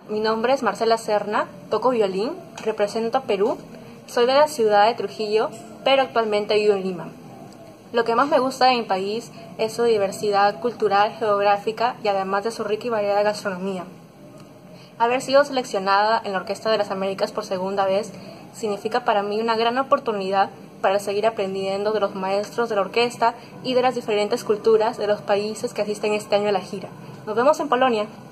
mi nombre es Marcela Serna, toco violín, represento a Perú, soy de la ciudad de Trujillo, pero actualmente vivo en Lima. Lo que más me gusta de mi país es su diversidad cultural, geográfica y además de su rica y variada gastronomía. Haber sido seleccionada en la Orquesta de las Américas por segunda vez significa para mí una gran oportunidad para seguir aprendiendo de los maestros de la orquesta y de las diferentes culturas de los países que asisten este año a la gira. Nos vemos en Polonia.